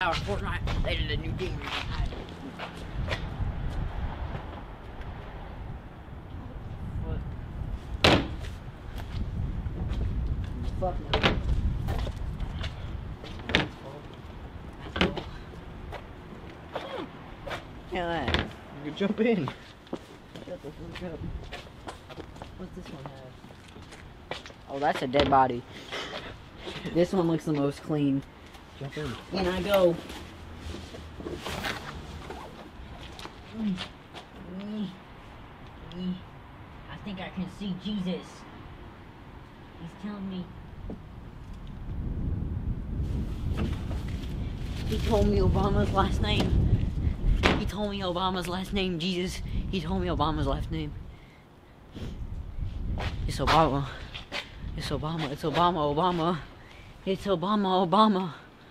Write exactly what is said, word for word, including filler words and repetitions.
Our Fortnite, they did a new game. Fuck no. Yeah, that. You can jump in. Shut the fuck up. What's this one have? Oh, that's a dead body. This one looks the most clean. Jump in. In I go. I think I can see Jesus. He's telling me. He told me Obama's last name. He told me Obama's last name, Jesus. He told me Obama's last name. It's Obama. It's Obama. It's Obama. Obama. It's Obama. Obama.